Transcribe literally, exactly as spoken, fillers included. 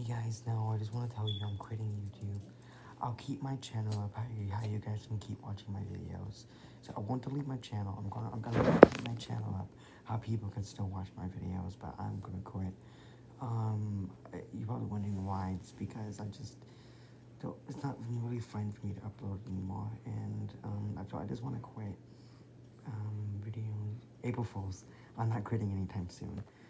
Hey guys, no, I just want to tell you I'm quitting YouTube. I'll keep my channel up, how you, how you guys can keep watching my videos. So I won't delete my channel. I'm gonna I'm gonna keep my channel up, how people can still watch my videos, but I'm gonna quit. Um, you're probably wondering why. It's because I just don't. It's not really fun for me to upload anymore, and um, I, I just want to quit. Um, videos. April Fools. I'm not quitting anytime soon.